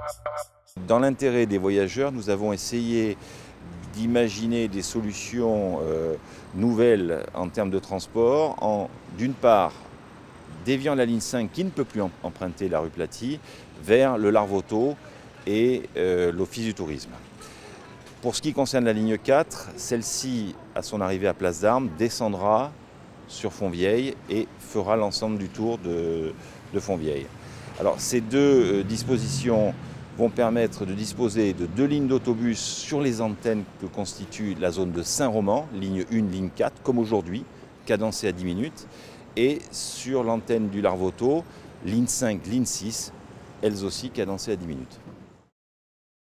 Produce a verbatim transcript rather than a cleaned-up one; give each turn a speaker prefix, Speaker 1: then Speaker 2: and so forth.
Speaker 1: Dans l'intérêt des voyageurs, nous avons essayé d'imaginer des solutions euh, nouvelles en termes de transport, en d'une part déviant la ligne cinq qui ne peut plus emprunter la rue Platy vers le Larvoto et euh, l'Office du tourisme. Pour ce qui concerne la ligne quatre, celle-ci, à son arrivée à Place d'Armes, descendra sur Fontvieille et fera l'ensemble du tour de, de Fontvieille. Alors, ces deux euh, dispositions vont permettre de disposer de deux lignes d'autobus sur les antennes que constitue la zone de Saint-Roman, ligne un, ligne quatre, comme aujourd'hui, cadencée à dix minutes, et sur l'antenne du Larvoto, ligne cinq, ligne six, elles aussi cadencées à dix minutes.